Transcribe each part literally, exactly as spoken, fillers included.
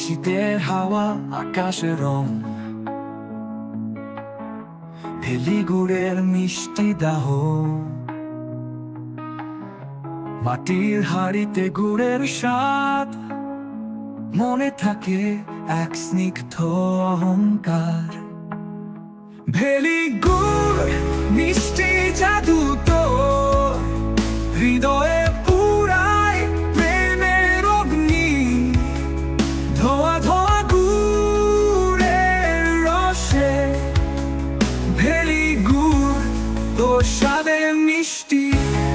শীতের হাওয়া আকাশের রং, ভেলি গুড়ের মিষ্টি দাহ, মাটির হাড়িতে গুড়ের স্বাদ, মনে থাকে এক স্নিগ্ধ অহংকার। ভেলি গুড় মিষ্টি জাদু তো হৃদয়ে পুরায় প্রেমের অগ্নি, ধোয়া ধোয়া গুড়ের রসে, ভেলি গুড় তোর স্বাদে মিষ্টি।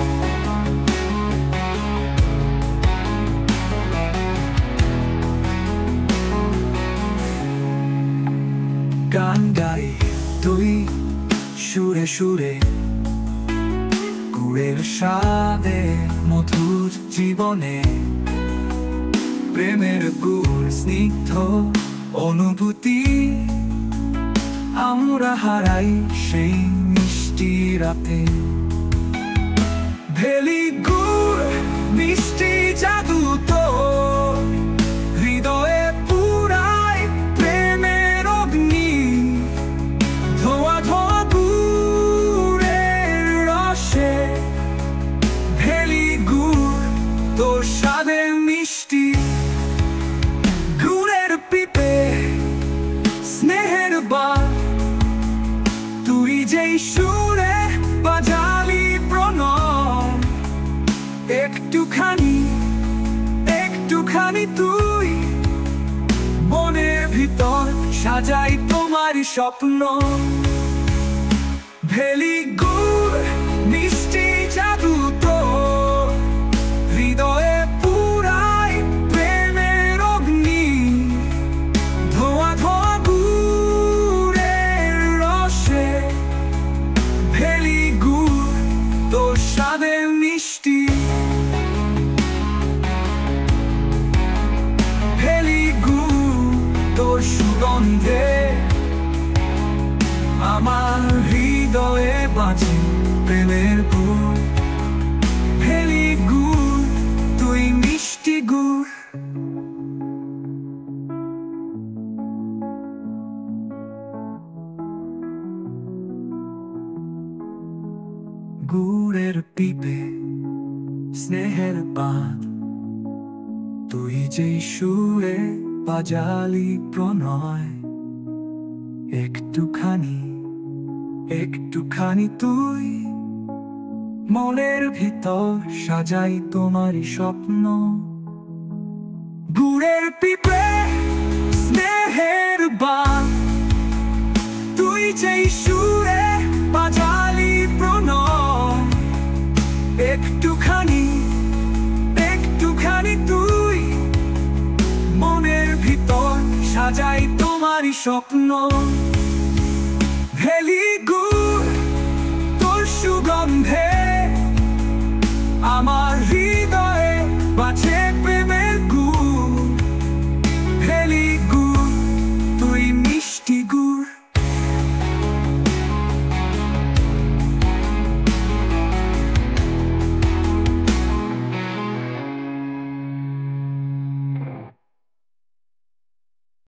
গান গাই তুই সুরে সুরে, গুড়ের স্বাদে মধুর জীবনে, প্রেমের গুড় স্নিগ্ধ অনুভূতি, আমরা হারাই সেই মিষ্টি রাতে। ভেলি গুড় মিষ্টি জাদু তো হৃদয়ে পুরায় প্রেমের অগ্নি, ধোয়া ধোয়া গুড়ের রসে, ভেলি গুড় তোর স্বাদে মিষ্টি। গুড়ের পিপে স্নেহের বাঁধ, তুই যেই সুরে বাজালি প্রণয়, একটুখানি একটুখানি তুই, মনের ভিতর সাজাই তোমার স্বপ্ন। ভেলি গুড় মিষ্টি জাদু তো হৃদয়ে পুরায় প্রেমের অগ্নি, ধোয়া ধোয়া গুড়ের রসে, ভেলি গুড় তোর স্বাদে মিষ্টি। ভেলি গুড় তোর সুগন্ধে আমার হৃদয়ে বাজে প্রেমের গুড়। ভেলি গুড় তুই মিষ্টি গুড়। গুড়ের পিপে স্নেহের বাঁধ, তুই যে সুরে বাজালি প্রণয়, একটুখানি একটুখানি তুই, মনের ভিতর সাজাই তোমারই স্বপ্ন। গুড়ের পিপে স্নেহের বাঁধ, তুই যেই সুরে বাজালি প্রণয়, একটুখানি একটুখানি তুই, মনের ভিতর সাজাই তোমারই স্বপ্ন। ভেলি গুড় তোর সুগন্ধে